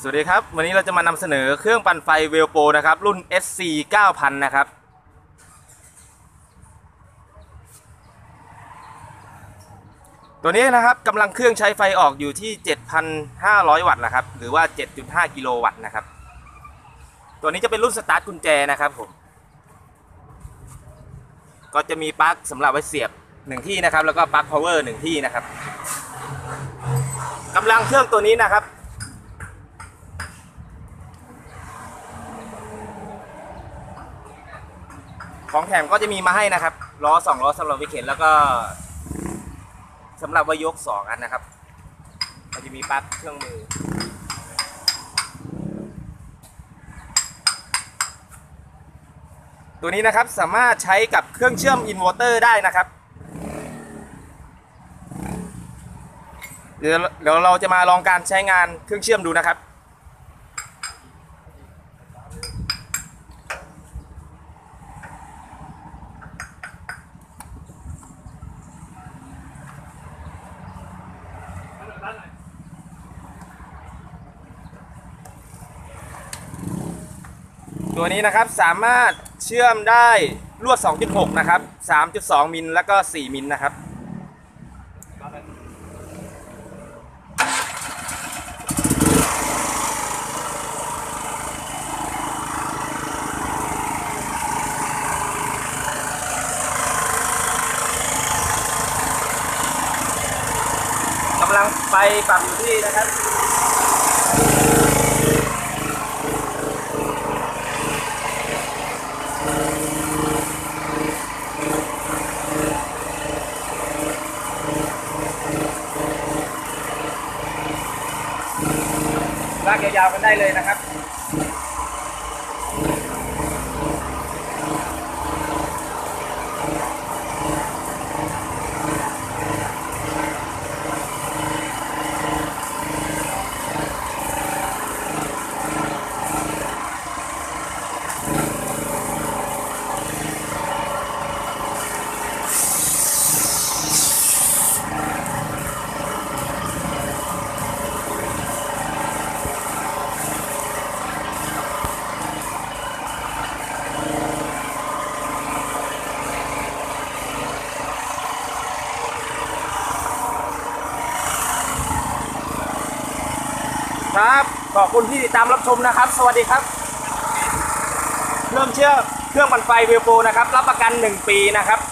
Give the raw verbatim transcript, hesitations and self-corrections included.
สวัสดีครับวันนี้เราจะมานำเสนอเครื่องปั่นไฟเวลโปรนะครับรุ่น เอส ซี เก้าพัน นะครับตัวนี้นะครับกำลังเครื่องใช้ไฟออกอยู่ที่ เจ็ดพันห้าร้อย วัตต์นะครับหรือว่า เจ็ดจุดห้า กิโลวัตต์นะครับตัวนี้จะเป็นรุ่นสตาร์ทกุญแจนะครับผมก็จะมีปลั๊กสำหรับไว้เสียบหนึ่งที่นะครับแล้วก็ปลั๊กพาวเวอร์หนึ่งที่นะครับกำลังเครื่องตัวนี้นะครับของแถมก็จะมีมาให้นะครับล้อสองล้อสำหรับวิเข็นแล้วก็สำหรับว่ายกสองอันนะครับก็จะมีปลั๊กเครื่องมือตัวนี้นะครับสามารถใช้กับเครื่องเชื่อมอินเวอร์เตอร์ได้นะครับเดี๋ยวเดี๋ยวเราจะมาลองการใช้งานเครื่องเชื่อมดูนะครับตัวนี้นะครับสามารถเชื่อมได้ลวด สองจุดหก นะครับ สามจุดสอง มิลแล้วก็ สี่ มิลนะครับกำลังไฟปรับอยู่ที่นะครับลากยาวๆกันได้เลยนะครับครับขอบคุณที่ติดตามรับชมนะครับสวัสดีครับเริ่มเชื่อเครื่องปั่นไฟเวลโปรนะครับรับประกันหนึ่งปีนะครับ